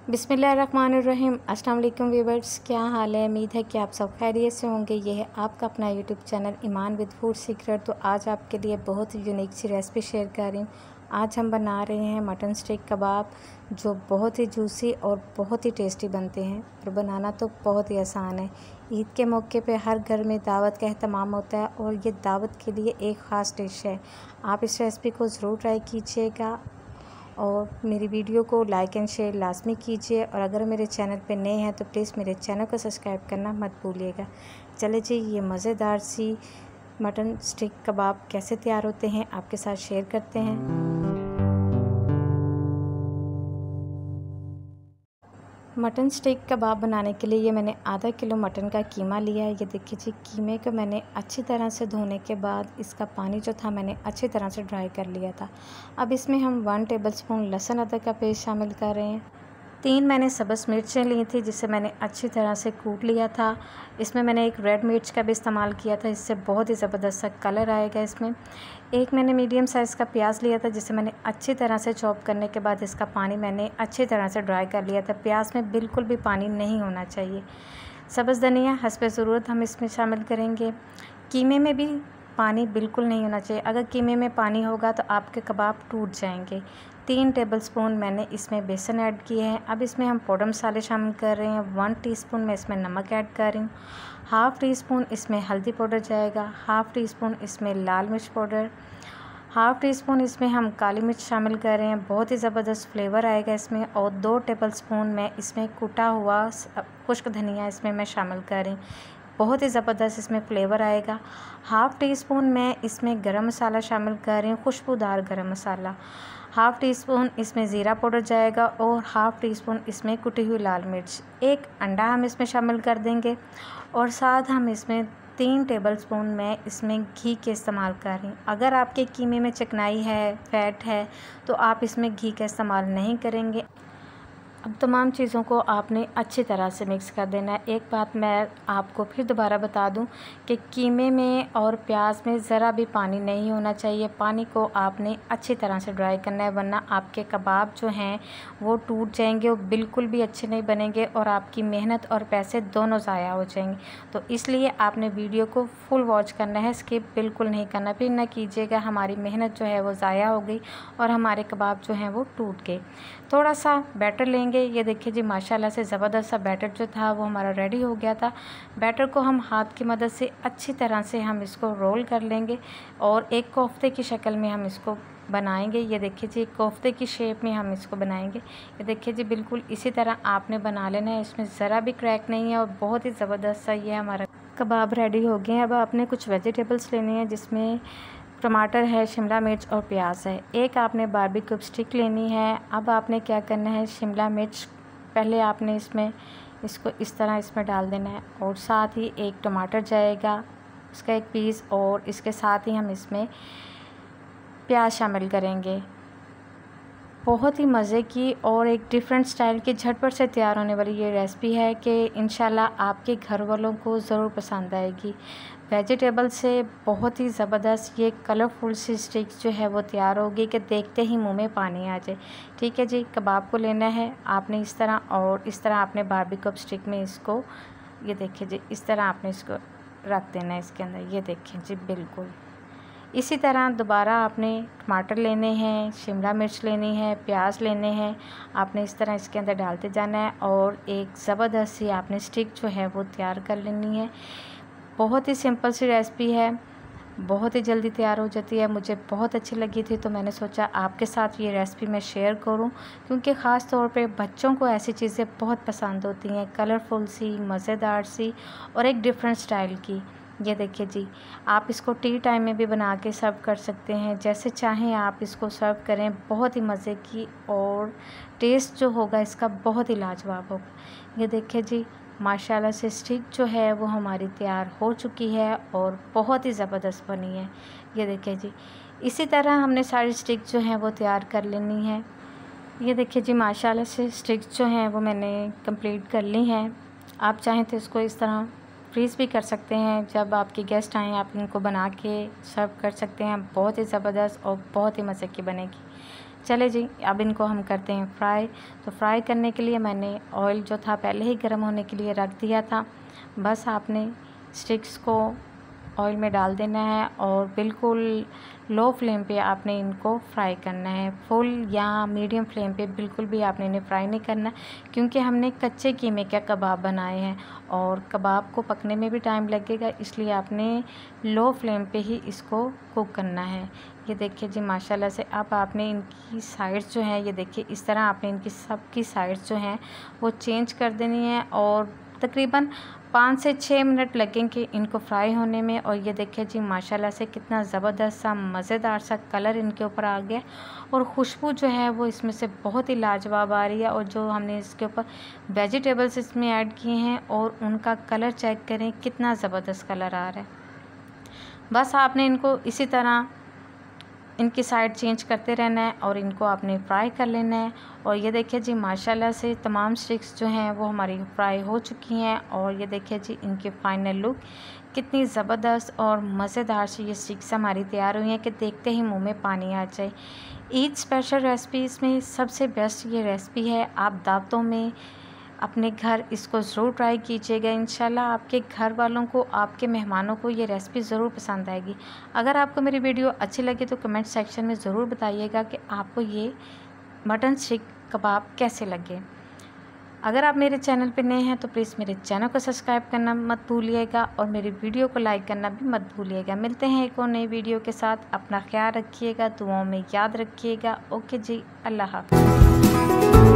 बिस्मिल्लाहिर्रहमानिर्रहीम। अस्सलाम वालेकुम व्यूअर्स, क्या हाल है। उम्मीद है कि आप सब खैरियत से होंगे। ये है आपका अपना YouTube channel Iman with food secret. तो आज आपके लिए बहुत ही यूनिक सी रेसिपी शेयर कर रही हूँ। आज हम बना रहे हैं मटन स्टीक कबाब, जो बहुत ही जूसी और बहुत ही टेस्टी बनते हैं और बनाना तो बहुत ही आसान है। ईद के मौके पे हर घर में दावत का एहतमाम होता है और ये दावत के लिए एक ख़ास डिश है। आप इस रेसिपी को ज़रूर ट्राई कीजिएगा और मेरी वीडियो को लाइक एंड शेयर लाजमी कीजिए। और अगर मेरे चैनल पे नए हैं तो प्लीज़ मेरे चैनल को सब्सक्राइब करना मत भूलिएगा। चले जी, ये मज़ेदार सी मटन स्टीक कबाब कैसे तैयार होते हैं आपके साथ शेयर करते हैं। मटन स्टीक कबाब बनाने के लिए ये मैंने आधा किलो मटन का कीमा लिया है। ये देखिए जी, कीमे को मैंने अच्छी तरह से धोने के बाद इसका पानी जो था मैंने अच्छी तरह से ड्राई कर लिया था। अब इसमें हम 1 टेबलस्पून लहसुन अदरक का पेस्ट शामिल कर रहे हैं। 3 मैंने सब्ज़ मिर्चें ली थी जिसे मैंने अच्छी तरह से कूट लिया था। इसमें मैंने एक रेड मिर्च का भी इस्तेमाल किया था, इससे बहुत ही ज़बरदस्त सा कलर आएगा इसमें। एक मैंने मीडियम साइज़ का प्याज लिया था जिसे मैंने अच्छी तरह से चॉप करने के बाद इसका पानी मैंने अच्छी तरह से ड्राई कर लिया था। प्याज में बिल्कुल भी पानी नहीं होना चाहिए। सब्ज़ धनिया हस्बे ज़रूरत हम इसमें शामिल करेंगे। कीमे में भी पानी बिल्कुल नहीं होना चाहिए। अगर कीमे में पानी होगा तो आपके कबाब टूट जाएंगे। 3 टेबलस्पून मैंने इसमें बेसन ऐड किए हैं। अब इसमें हम पाउडर मसाले शामिल कर रहे हैं। 1 टीस्पून मैं इसमें नमक ऐड कर रही हूँ। हाफ़ टी स्पून इसमें हल्दी पाउडर जाएगा। हाफ़ टी स्पून इसमें लाल मिर्च पाउडर। हाफ़ टी स्पून इसमें हम काली मिर्च शामिल कर रहे हैं, बहुत ही ज़बरदस्त फ्लेवर आएगा इसमें। और 2 टेबलस्पून मैं इसमें कुटा हुआ खुश्क धनिया इसमें मैं शामिल कर रही हूँ, बहुत ही ज़बरदस्त इसमें फ्लेवर आएगा। हाफ़ टी स्पून मैं इसमें गरम मसाला शामिल कर रही हूँ, खुशबूदार गरम मसाला। हाफ़ टी स्पून इसमें ज़ीरा पाउडर जाएगा और हाफ़ टी स्पून इसमें कुटी हुई लाल मिर्च। एक अंडा हम इसमें शामिल कर देंगे और साथ हम इसमें 3 टेबलस्पून मैं इसमें घी के इस्तेमाल कर रही हूँ। अगर आपके कीमे में चिकनाई है, फैट है, तो आप इसमें घी का इस्तेमाल नहीं करेंगे। अब तमाम चीज़ों को आपने अच्छी तरह से मिक्स कर देना है। एक बात मैं आपको फिर दोबारा बता दूं कि कीमे में और प्याज में ज़रा भी पानी नहीं होना चाहिए। पानी को आपने अच्छी तरह से ड्राई करना है, वरना आपके कबाब जो हैं वो टूट जाएंगे, वो बिल्कुल भी अच्छे नहीं बनेंगे और आपकी मेहनत और पैसे दोनों ज़ाया हो जाएंगे। तो इसलिए आपने वीडियो को फुल वॉच करना है, स्किप बिल्कुल नहीं करना। फिर ना कीजिएगा हमारी मेहनत जो है वो ज़ाया हो गई और हमारे कबाब जो हैं वो टूट गए। थोड़ा सा बैटर लेंगे। ये देखिए जी, माशाल्लाह से ज़बरदस्त सा बैटर जो था वो हमारा रेडी हो गया था। बैटर को हम हाथ की मदद से अच्छी तरह से हम इसको रोल कर लेंगे और एक कोफ्ते की शक्ल में हम इसको बनाएंगे। ये देखिए जी, कोफ्ते की शेप में हम इसको बनाएंगे। ये देखिए जी, बिल्कुल इसी तरह आपने बना लेना है। इसमें ज़रा भी क्रैक नहीं है और बहुत ही ज़बरदस्त सा ये हमारा कबाब रेडी हो गए हैं। अब आपने कुछ वेजिटेबल्स लेने हैं, जिसमें टमाटर है, शिमला मिर्च और प्याज है। एक आपने बारबेक्यू स्टिक लेनी है। अब आपने क्या करना है, शिमला मिर्च पहले आपने इसको इस तरह इसमें डाल देना है और साथ ही एक टमाटर जाएगा, उसका एक पीस, और इसके साथ ही हम इसमें प्याज शामिल करेंगे। बहुत ही मज़े की और एक डिफरेंट स्टाइल की झटपट से तैयार होने वाली ये रेसिपी है कि इंशाल्लाह आपके घर वालों को ज़रूर पसंद आएगी। वेजिटेबल से बहुत ही ज़बरदस्त ये कलरफुल सी स्टिक्स जो है वो तैयार होगी कि देखते ही मुंह में पानी आ जाए। ठीक है जी, कबाब को लेना है आपने इस तरह, और इस तरह आपने बारबेक्यू स्टिक में इसको, ये देखिए जी, इस तरह आपने इसको रख देना है इसके अंदर। ये देखिए जी, बिल्कुल इसी तरह दोबारा आपने टमाटर लेने हैं, शिमला मिर्च लेनी है, प्याज लेने हैं। आपने इस तरह इसके अंदर डालते जाना है और एक ज़बरदस्त सी आपने स्टिक जो है वो तैयार कर लेनी है। बहुत ही सिंपल सी रेसिपी है, बहुत ही जल्दी तैयार हो जाती है। मुझे बहुत अच्छी लगी थी तो मैंने सोचा आपके साथ ये रेसिपी मैं शेयर करूं, क्योंकि ख़ास तौर पे बच्चों को ऐसी चीज़ें बहुत पसंद होती हैं, कलरफुल सी, मज़ेदार सी और एक डिफरेंट स्टाइल की। ये देखिए जी, आप इसको टी टाइम में भी बना के सर्व कर सकते हैं, जैसे चाहें आप इसको सर्व करें। बहुत ही मज़े की और टेस्ट जो होगा इसका बहुत ही लाजवाब होगा। ये देखिए जी, माशाल्लाह से स्टिक जो है वो हमारी तैयार हो चुकी है और बहुत ही ज़बरदस्त बनी है। ये देखिए जी, इसी तरह हमने सारी स्टिक जो हैं वो तैयार कर लेनी है। ये देखिए जी, माशाल्लाह से स्टिक जो हैं वो मैंने कंप्लीट कर ली हैं। आप चाहें तो इसको इस तरह फ्रीज़ भी कर सकते हैं, जब आपके गेस्ट आएँ आप इनको बना के सर्व कर सकते हैं। बहुत ही ज़बरदस्त और बहुत ही मज़े की बनेगी। चले जी, अब इनको हम करते हैं फ्राई। तो फ्राई करने के लिए मैंने ऑयल जो था पहले ही गर्म होने के लिए रख दिया था। बस आपने स्टिक्स को ऑयल में डाल देना है और बिल्कुल लो फ्लेम पे आपने इनको फ्राई करना है। फुल या मीडियम फ्लेम पे बिल्कुल भी आपने इन्हें फ्राई नहीं करना, क्योंकि हमने कच्चे कीमे के कबाब बनाए हैं और कबाब को पकने में भी टाइम लगेगा, इसलिए आपने लो फ्लेम पे ही इसको कुक करना है। ये देखिए जी माशाल्लाह से अब आपने इनकी साइड्स जो हैं, ये देखिए इस तरह आपने इनकी सबकी साइड्स जो हैं वो चेंज कर देनी है और तकरीबन 5 से 6 मिनट लगेंगे इनको फ्राई होने में। और ये देखिए जी माशाल्लाह से कितना ज़बरदस्त सा मज़ेदार सा कलर इनके ऊपर आ गया और खुशबू जो है वो इसमें से बहुत ही लाजवाब आ रही है। और जो हमने इसके ऊपर वेजिटेबल्स इसमें ऐड किए हैं और उनका कलर चेक करें कितना ज़बरदस्त कलर आ रहा है। बस आपने इनको इसी तरह इनकी साइड चेंज करते रहना है और इनको आपने फ्राई कर लेना है। और ये देखिए जी माशाल्लाह से तमाम स्टिक्स जो हैं वो हमारी फ्राई हो चुकी हैं और ये देखिए जी इनके फाइनल लुक कितनी ज़बरदस्त और मज़ेदार सी ये स्टिक्स हमारी तैयार हुई हैं कि देखते ही मुंह में पानी आ जाए। ईद स्पेशल रेसिपीज़ में सबसे बेस्ट ये रेसिपी है। आप दावतों में अपने घर इसको ज़रूर ट्राई कीजिएगा। इंशाल्लाह आपके घर वालों को, आपके मेहमानों को ये रेसिपी ज़रूर पसंद आएगी। अगर आपको मेरी वीडियो अच्छी लगे तो कमेंट सेक्शन में ज़रूर बताइएगा कि आपको ये मटन सीख कबाब कैसे लगे। अगर आप मेरे चैनल पे नए हैं तो प्लीज़ मेरे चैनल को सब्सक्राइब करना मत भूलिएगा और मेरी वीडियो को लाइक करना भी मत भूलिएगा। मिलते हैं एक और नई वीडियो के साथ। अपना ख्याल रखिएगा, दुआओं में याद रखिएगा। ओके जी, अल्लाह हाफ़िज़।